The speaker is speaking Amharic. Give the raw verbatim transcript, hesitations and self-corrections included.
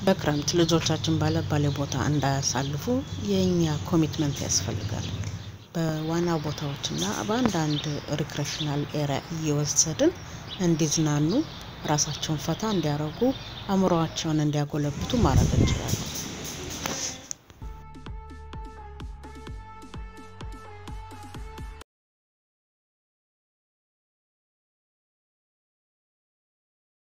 በክረምት ልጆቻችን ባለ ባለ ቦታ እንዳያሳልፉ የኛ ኮሚትመንት ያስፈልጋል በዋና ቦታዎችና በአንዳንድ ሪክሬሽናል ኤሪያ እየወሰድን እንዲዝናኑ ራሳቸውን ፈታ እንዲያረጉ አእምሮአቸውን እንዲያጎለብቱ ማድረግ እንችላለን